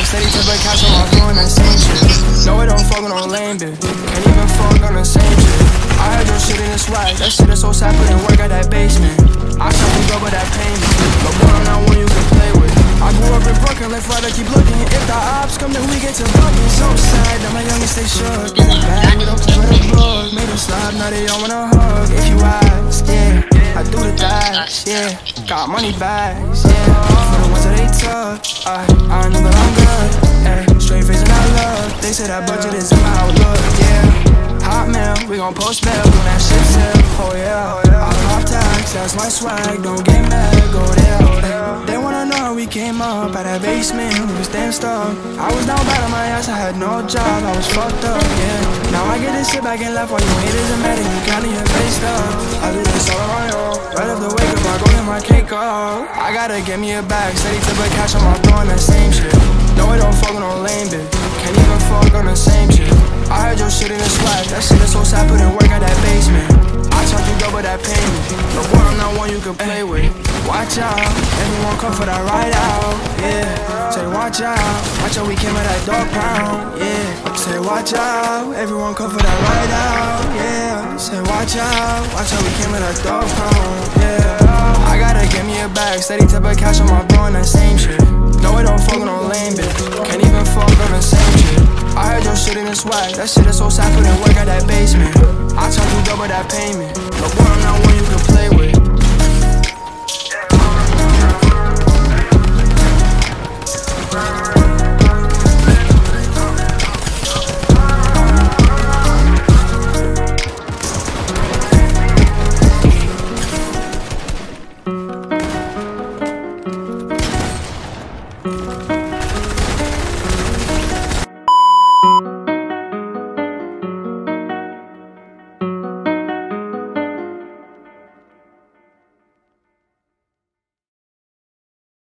steady to put cash on my doing that same shit. No, it don't fuck on lame, bitch. Can't even fuck on the same shit. I heard your shit in the swag. That shit is so sad, put in work at that basement. I shot you double that payment. But boy, I'm not one you can play with. I grew up in Brooklyn, left right, I keep looking. If the ops come, then we get to bucking. So sad that my youngest stay shook. Get it back, we don't play with the plug. Made them slide, now they all wanna hug. If you ask, yeah, I do the dash, yeah. Got money bags, yeah. For the ones that they took, I know that I'm good, yeah. Straight face and I love. They say that budget is in my outlook, yeah. Hot mail, we gon' post bail when that shit sell, oh yeah. I pop tax, that's my swag, don't get mad, go there. They wanna know how we came up out that basement, we was damn stuck. I was down bad on my ass, I had no job, I was fucked up, yeah. Now I get to sit back and laugh while you haters are mad and you counting your face stuff. I do this all on my own, right off the wake up, I go get my cake up. I gotta get me a bag, steady to put cash on my throwing that same shit. No, it don't fuck on no lame, bitch. Can't even fuck on the same shit. I heard your shit in the swag. That shit is so sad, put in work at that basement. I charge you double that payment. But boy, I'm not one you can play with. Watch out, everyone come for that ride out, yeah. Say watch out we came at that dog pound, yeah. Say watch out, everyone come for that ride out, yeah. Say watch out we came at that dog pound, yeah. I gotta get me a bag, steady to put cash on my bro and that same shit. No, it don't fuck on no lame, bitch. Can't even fuck on the same shit. I heard your shit in the swag. That shit is so sad, put in work at that basement. I charge you double that payment. But boy, I'm not one you can play with.